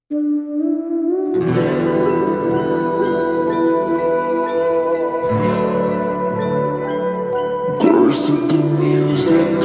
Sidhu music.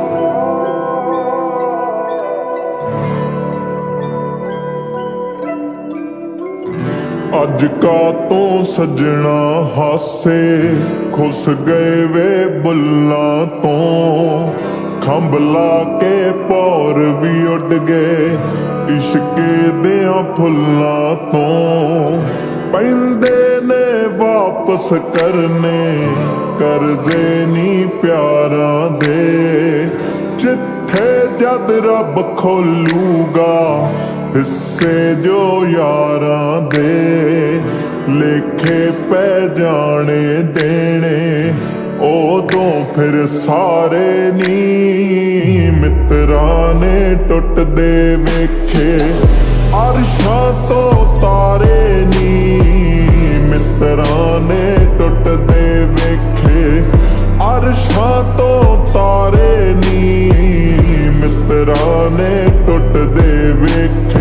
अज का तो सजना हासे खुस गए वे बुल्ला तो खंभ ला के पौर भी उड़ गए इश्के दिया फुल्ला तो पैंदे ने वापस करने करजे नी प्यारा दे चिट्ठे जद रब खोलूगा हिस्से जो यारा दे लेखे पै जाने देने उदों फिर सारे नी मित्रां ने टुट दे वेखे अरशां तो तारे नी मित्रां ने टुट दे वेखे अरशां तो तारे नी मित्रां ने टुट दे वेखे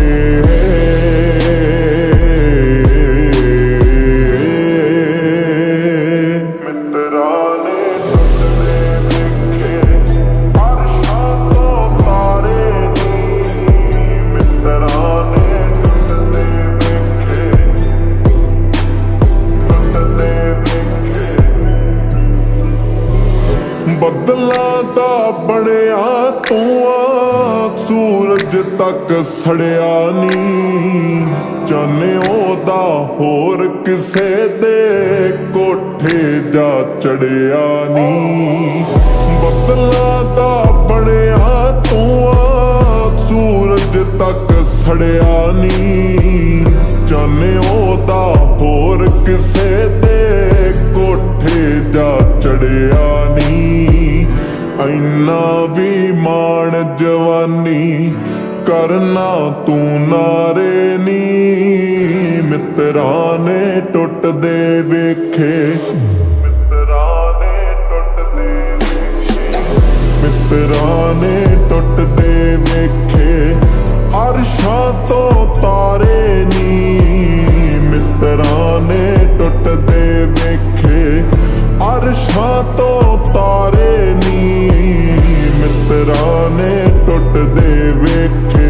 बदलां दा बणिया तू सूरज तक सड़िया नी जाने ओदा होर किसे दे कोठे जा चढ़िया नी बदलां दा बणिया तू सूरज तक सड़िया नी जाने ओदा होर किसे दे कोठे जा चढ़िया नी इन्ना भी मान जवानी करना तू नारे नी मित्रां ने टुट दे वेखे मित्रां ने टुट दे वेखे मित्रां ने टुट दे वेखे अरशां तो तारे नी मित्रां ने टुट दे वेखे अरशां तो तारे नी मित्रां ने टुट दे वेखे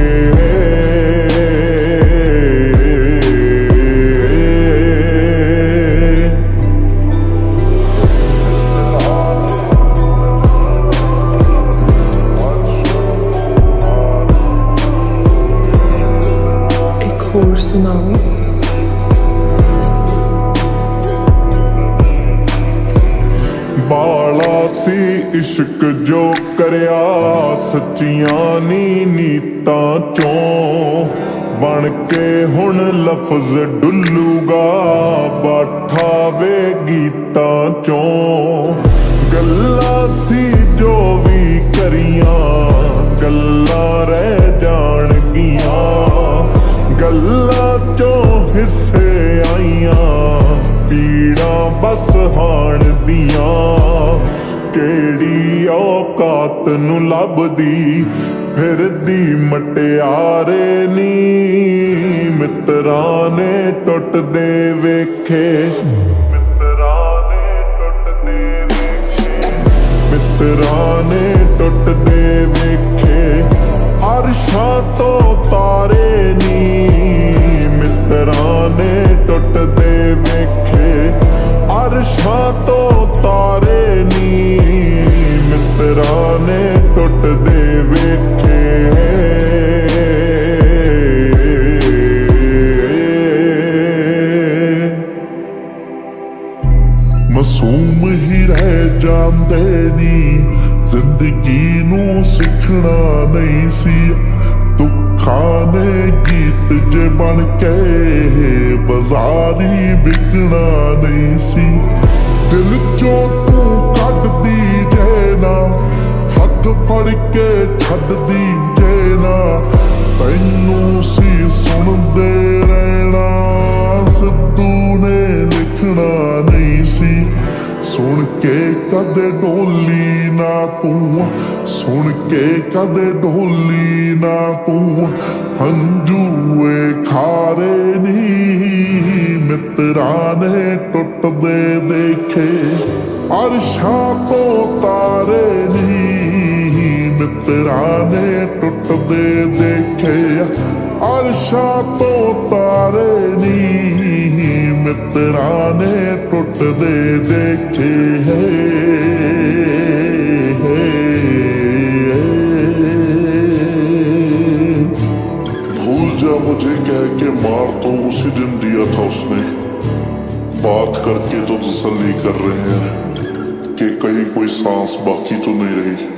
एक होर सुनाओ। बाला सी इश्क जो करया सच्चियां नी नीतां चों बन के हुण लफज डुल्लूगा बाठा वे गीतां चों गल्लां सी जो भी करियां गल्लां रह जाणगियां गल्लां चों हिस्से आइयां पीड़ा बस हाण दियां केड़ी औकात नू लभदी फिरदी मटियारे नी मित्रां ने टुट दे वेखे मित्रां ने टुट दे वेखे मित्रां ने टुट दे वेखे अरशां तो तारे नी मित्रां ने टुट दे वेखे अरशां तो तारे नी मित्रां ने टुट दे वेखे मासूम ही रह जांदे नी जिंदगी नू सिखना नहीं सी दुखां ने गीत जे बन के बाजारी बिकना नहीं सी दिल चो तू कढदी जे ना हथ फड़ के छड्डी जे ना तैनू सी सुनदे रहना सिद्धू ने लिखना नहीं सी सुन के कदे डोली ना तू सुन के कदे ढोली ना तू हंजूए खारे नी मित्रा ने टुटदे देखे अरशां तो तारे नी मित्रा ने टुटदे देखे अरशां तो तारे नी मित्रा ने टुटदे देखे है भूल जा मुझे कह के मार तो उसी दिन दिया था उसने बात करके तो तसल्ली कर रहे हैं कि कहीं कोई सांस बाकी तो नहीं रही।